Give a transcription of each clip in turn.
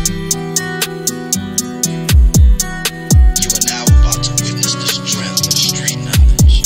You are now about to witness the strength of street knowledge.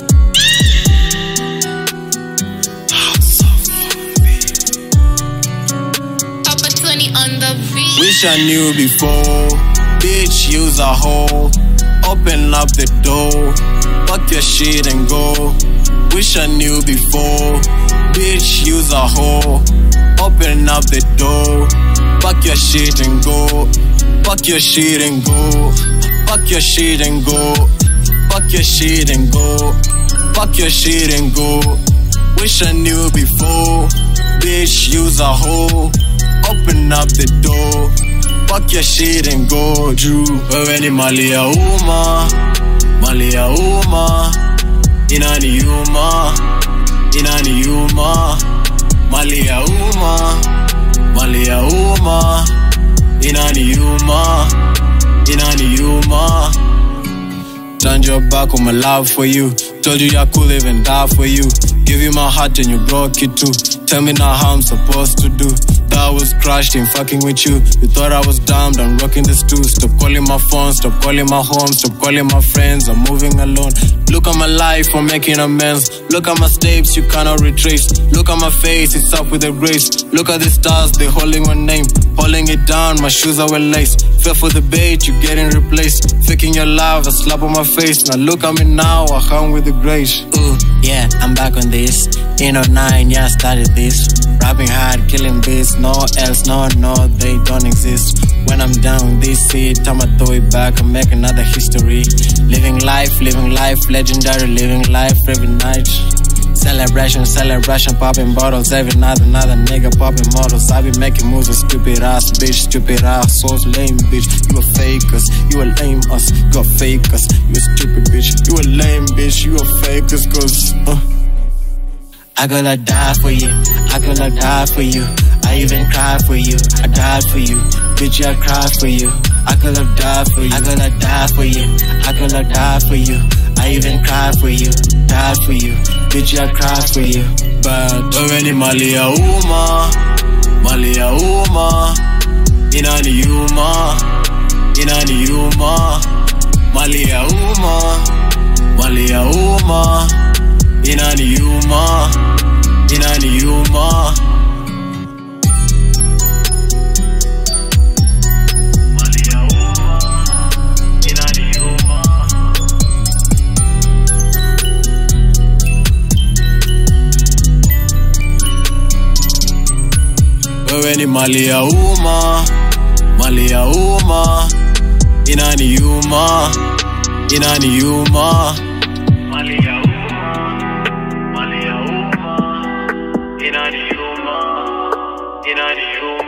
Papa 20 on the beat. Wish I knew before, bitch, use a hoe. Open up the door, fuck your shit and go. Wish I knew before, bitch, use a hoe. Open up the door, fuck your shit and go. Fuck your shit and go. Fuck your shit and go. Fuck your shit and go. Fuck your shit and go. Wish I knew before, bitch, use a hoe. Open up the door, fuck your shit and go. Drew, wewe ni mali ya umma, mali ya umma. Inaniuma, inaniuma. Mali ya umma, mali ya umma. Inaniuma, inaniuma. Turned your back on my love for you. Told you I could live and die for you. Give you my heart and you broke it too. Tell me now how I'm supposed to do. Thought I was crushed in fucking with you. You thought I was dumb, I'm rocking the stew. Stop calling my phone, stop calling my home, stop calling my friends, I'm moving alone. Look at my life, I'm making amends. Look at my steps, you cannot retrace. Look at my face, it's up with a grace. Look at the stars, they holding my name. Holding it down, my shoes are well laced. Fell for the bait, you getting replaced. Faking your love, a slap on my face. Now look at me now, I hung with the grace. Ooh, yeah, I'm back on this. In 09, yeah, I started this. Rapping hard, killing beats. No else, no, they don't exist. When I'm down this seat, I'ma throw it back and make another history. Living life, legendary, living life every night. Celebration, popping bottles every night. Another nigga popping models. I be making moves with stupid ass bitch, stupid ass souls, lame bitch. You a fakers, you a lame us, you a fakers. You a stupid bitch, you a lame bitch, you a fakers. Cause I gonna die for you, I gonna die for you. I even cry for you, I died for you. Bitch, I cry for you, I gonna die for you. I gonna die for you, I gonna die for you. I even cry for you, died for you. Bitch, I cry for you. But wewe ni mali ya umma, mali ya umma. Inaniuma, inaniuma. Mali ya umma, mali ya umma. Inaniuma, inaniuma. Wewe ni mali ya umma, mali ya umma. Inaniuma, inaniuma. Mali ya umma, mali ya umma. Inaniuma, inaniuma.